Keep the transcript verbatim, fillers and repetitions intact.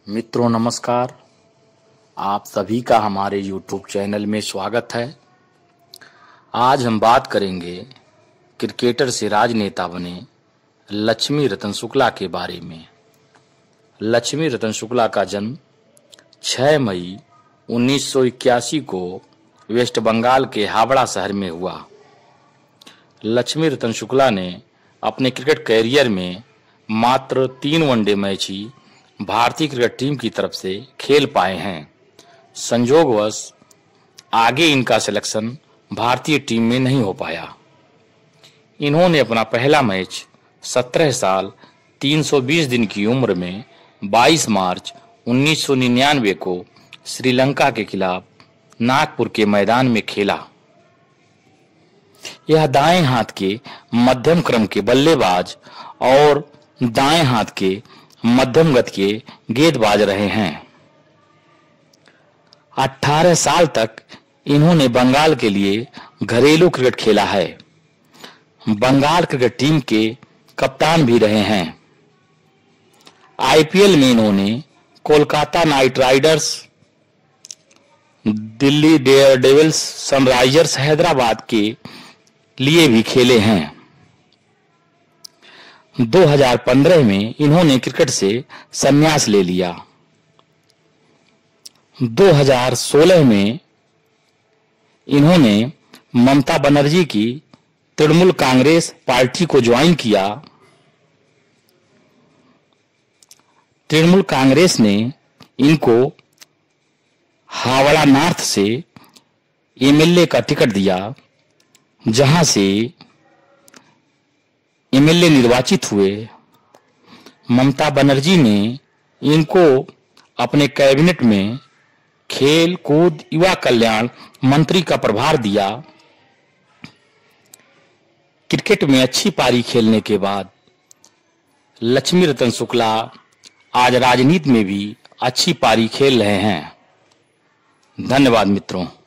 मित्रों नमस्कार। आप सभी का हमारे यूट्यूब चैनल में स्वागत है। आज हम बात करेंगे क्रिकेटर से राजनेता बने लक्ष्मी रतन शुक्ला के बारे में। लक्ष्मी रतन शुक्ला का जन्म छह मई उन्नीस सौ इक्यासी को वेस्ट बंगाल के हावड़ा शहर में हुआ। लक्ष्मी रतन शुक्ला ने अपने क्रिकेट कैरियर में मात्र तीन वनडे मैच ही भारतीय क्रिकेट टीम की तरफ से खेल पाए हैं। संयोगवश आगे इनका सिलेक्शन भारतीय टीम में नहीं हो पाया। इन्होंने अपना पहला मैच सत्रह साल तीन सौ बीस दिन की उम्र में बाईस मार्च उन्नीस सौ निन्यानवे को श्रीलंका के खिलाफ नागपुर के मैदान में खेला। यह दाएं हाथ के मध्यम क्रम के बल्लेबाज और दाएं हाथ के मध्यम गति के गेंदबाज रहे हैं। अठारह साल तक इन्होंने बंगाल के लिए घरेलू क्रिकेट खेला है। बंगाल क्रिकेट टीम के कप्तान भी रहे हैं। आईपीएल में इन्होंने Kolkata knight riders, Delhi daredevils, sunrisers Hyderabad के लिए भी खेले हैं। दो हज़ार पंद्रह में इन्होंने क्रिकेट से संन्यास ले लिया। दो हज़ार सोलह में इन्होंने ममता बनर्जी की तृणमूल कांग्रेस पार्टी को ज्वाइन किया। तृणमूल कांग्रेस ने इनको हावड़ा नॉर्थ से एमएलए का टिकट दिया, जहां से एमएलए निर्वाचित हुए। ममता बनर्जी ने इनको अपने कैबिनेट में खेल कूद युवा कल्याण मंत्री का प्रभार दिया। क्रिकेट में अच्छी पारी खेलने के बाद लक्ष्मी रतन शुक्ला आज राजनीति में भी अच्छी पारी खेल रहे हैं। धन्यवाद मित्रों।